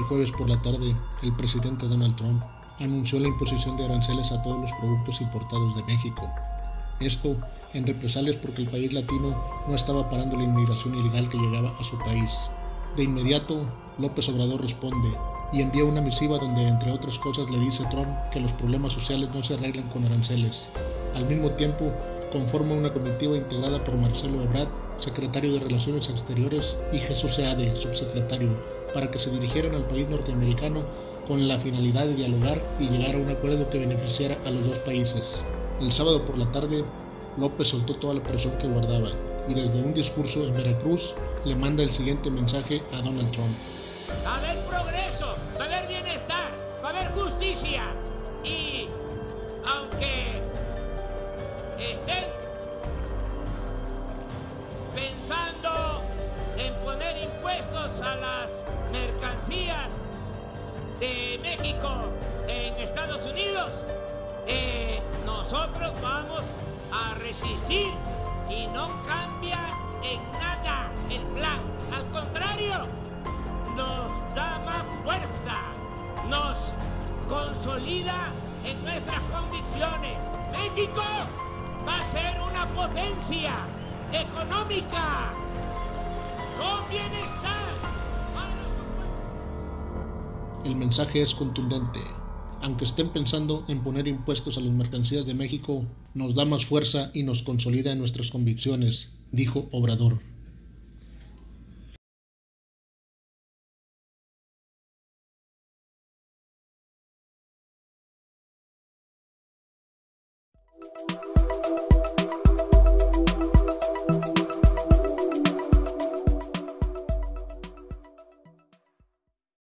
jueves por la tarde, el presidente Donald Trump anunció la imposición de aranceles a todos los productos importados de México. Esto en represalias porque el país latino no estaba parando la inmigración ilegal que llegaba a su país. De inmediato, López Obrador responde y envía una misiva donde, entre otras cosas, le dice a Trump que los problemas sociales no se arreglan con aranceles. Al mismo tiempo, conforma una comitiva integrada por Marcelo Ebrard, secretario de Relaciones Exteriores, y Jesús Seade, subsecretario, para que se dirigieran al país norteamericano con la finalidad de dialogar y llegar a un acuerdo que beneficiara a los dos países. El sábado por la tarde, López soltó toda la presión que guardaba y desde un discurso en Veracruz le manda el siguiente mensaje a Donald Trump. Va a haber progreso, va a haber bienestar, va a haber justicia y aunque estén pensando en poner impuestos a las mercancías de México en Estados Unidos, nosotros vamos a resistir y no cambia en nada el plan. Al contrario, nos da más fuerza, nos consolida en nuestras convicciones. México va a ser una potencia económica con bienestar. El mensaje es contundente. Aunque estén pensando en poner impuestos a las mercancías de México, nos da más fuerza y nos consolida en nuestras convicciones, dijo Obrador.